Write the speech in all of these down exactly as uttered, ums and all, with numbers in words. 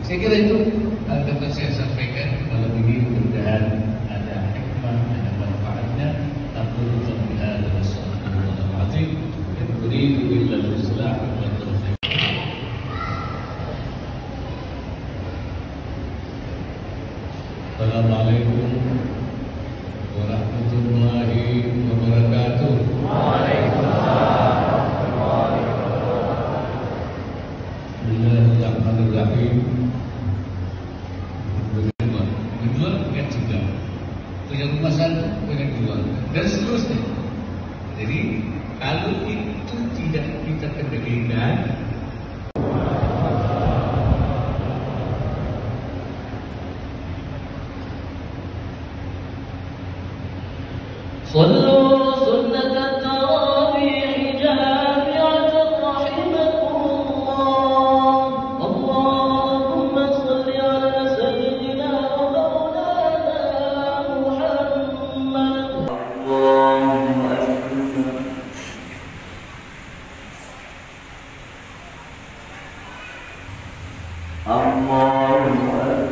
Saya kira itu uh, dapat saya sampaikan malam ini. Mudah-mudahan ada hikmah, ada manfaatnya. Aqulu qawli hadza wa astaghfirullahal azim. In uridu illa al-islah wa taufiq. Assalamualaikum warahmatullahi wabarakatuh. Waalaikumsalam warahmatullahi wabarakatuh. Bismillahirrahmanirrahim. Kedua kan juga punya rumah satu, punya dua, dan seterusnya. Jadi kalau itu tidak kita kendalikan, صلوا سنة التراويح جامعة رحمكم الله. اللهم صل على سيدنا ومولانا محمد. اللهم أكبر. اللهم أكبر.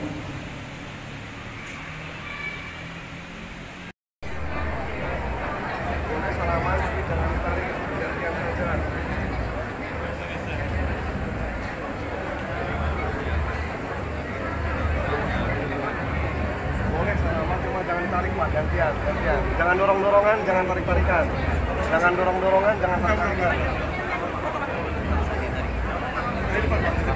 Jangan tarik mas, gantian, gantian. Jangan dorong-dorongan, jangan tarik-tarikan. Jangan dorong-dorongan, jangan tarik-tarikan.